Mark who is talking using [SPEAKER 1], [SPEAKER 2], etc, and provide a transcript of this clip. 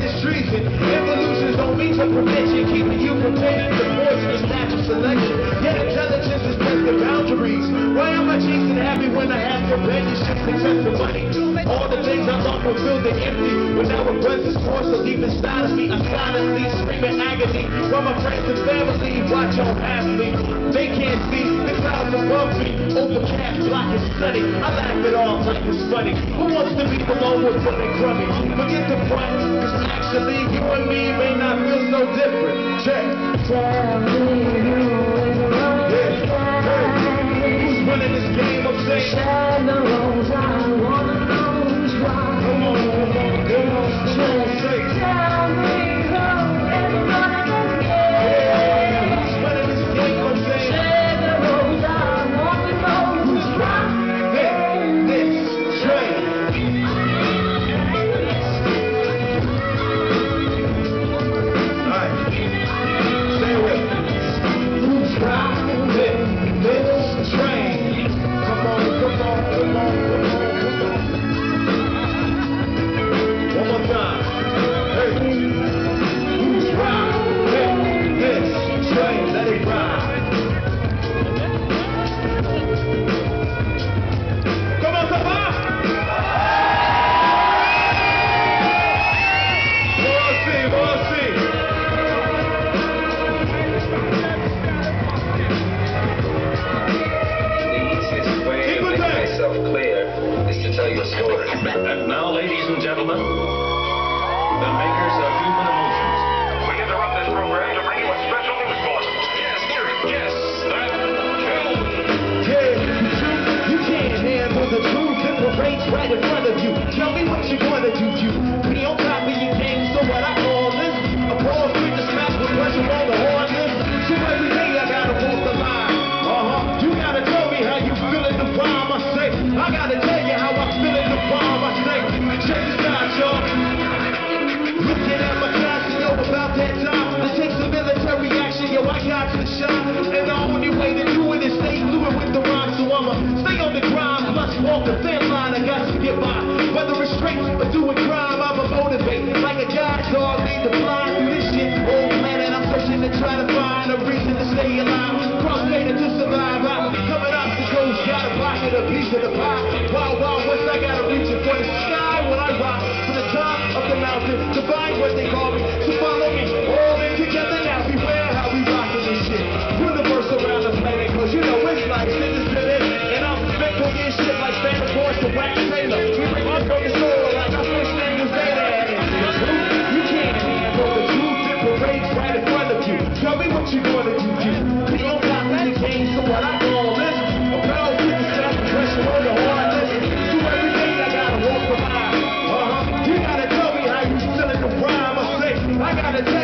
[SPEAKER 1] is treason. Evolution's on me to prevention, keeping you from taking the poisonous natural selection. Yet intelligence is testing boundaries. Why am I chasing happy when I have companionship, success, and money? All the things I thought would fill the empty, but now it runs its course so deep inside of me. I silently scream in agony while my friends and family watch on half me. They can't see the clouds above me, overcast, black and sunny. I laugh it off like it's funny. Who wants to be alone with something crummy? Forget the front, cause actually you and me may not feel so different. Check.
[SPEAKER 2] Tell me who is running.
[SPEAKER 1] Who's running this game? I'm saying.
[SPEAKER 2] Shadows, I wanna know who's right.
[SPEAKER 1] Come on, say.
[SPEAKER 2] Tell me who is running this game.
[SPEAKER 1] Who's running this game? I'm saying.
[SPEAKER 2] Shadows, I wanna know who's right.
[SPEAKER 1] This train. Alright. Stay with me.
[SPEAKER 2] Who's right?
[SPEAKER 1] This train. Come on. One more time. Hey. Who's riding this train? Let it ride. Come on, come on. We'll see.
[SPEAKER 3] The easiest way to make myself clear is to tell you a story.
[SPEAKER 4] And now, ladies and gentlemen, the makers of Human Emotions.
[SPEAKER 5] We interrupt this program to bring you a special news bulletin.
[SPEAKER 4] Yes, that killed.
[SPEAKER 1] Yeah, you can't handle the truth. It parades right in front of you. Tell me what you're gonna do. You be on top of your game, so what I call this a ball with the smash with pressure on the horn list. So every day I gotta walk the line. You gotta tell me how you feel in the rhyme. I say, I gotta tell you how I feel in the rhyme. I say, check this out, y'all. Looking at my class, you know about that time. It takes a military action, yo, I got to shine. And the only way to do it is stay fluid with the rhyme. So I'ma stay on the grind, plus walk the thin line. I got to get by. Whether it's straight or doing crime, I'ma motivate. Like a guide dog, need to fly through this shit. Old planet, I'm searching to try to find a reason to stay alive. Cross-faded to survive. I'm coming up the coast, got a pocket, a piece of the pie. Wild West, I gotta reach it for the sky when I rock. To the top of the mountain, to find what they call me. So follow me, all in together now. Beware how we rockin' this shit. Universe around the planet, cause you know it's like shit is spinning. And I'm spectral in shit like Santa Claus to Wax Taylor. We bring up from the soul like our first name was Data. You can't handle the truth, it parades right in front of you. Tell me what you gonna do. Be on top of the game, so what I call this a bell with the self pressure on the hard list. So every day I gotta walk the line. You gotta tell me how you feel in the rhyme. I say, I gotta